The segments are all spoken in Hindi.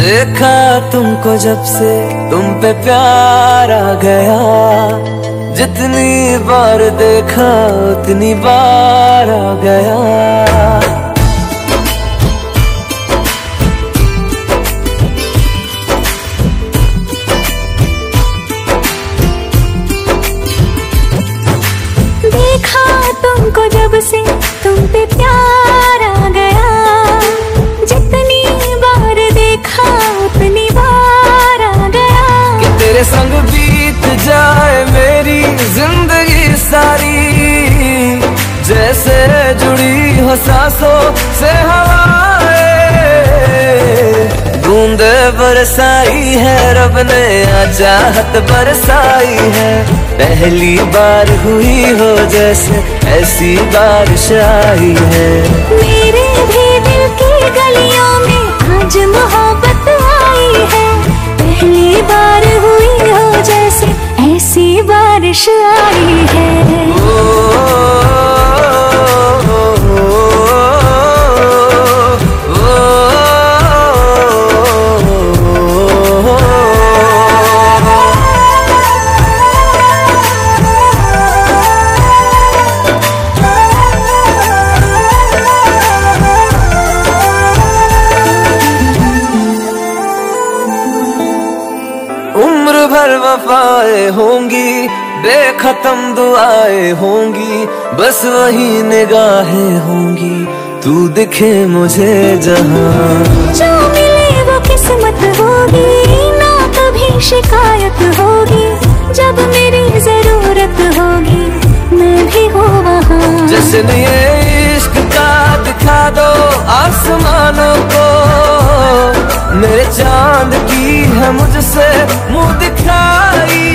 देखा तुमको जब से तुम पे प्यार आ गया, जितनी बार देखा उतनी बार आ गया। देखा तुमको जब से तुम पे प्यार आ गया, जितनी बार देखा उतनी बार आ गया। कि तेरे संग बीत जाए मेरी जिंदगी सारी, जैसे जुड़ी हो सांसों से हवाएं। बूंदे बरसाई है रब ने, चाहत बरसाई है। पहली बार हुई हो जैसे ऐसी बारिश आई है। मेरे भी दिल की गलियों में आज मोहब्बत आई है। पहली बार हुई हो जैसे ऐसी बारिश आई है। उम्र भर वफाएं होंगी, बेखत्म दुआएं होंगी, बस वही निगाहें होंगी, तू दिखे मुझे जहां। जो मिले वो किस्मत होगी, ना कभी शिकायत होगी। जब मेरी जरूरत होगी मैं भी हूँ वहाँ। जश्न ये इश्क का दिखा दो आसमानों को, मेरे चांद की है मुझसे मुंह दिखाई।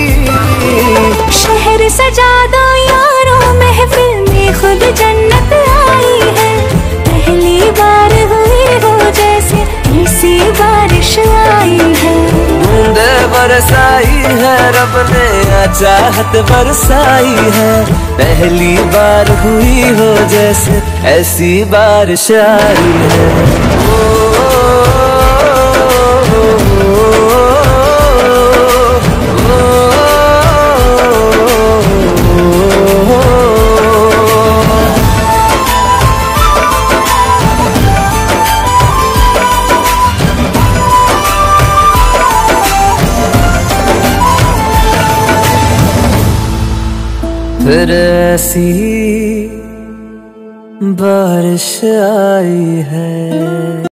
शहर सजा दो यारों, महफिल में खुद जन्नत आई है। पहली बार हुई हो जैसे ऐसी बारिश आई है। बूंदे बरसाई है रब ने, चाहत बरसाई है। पहली बार हुई हो जैसे ऐसी बारिश आई है। फिर ऐसी बारिश आई है।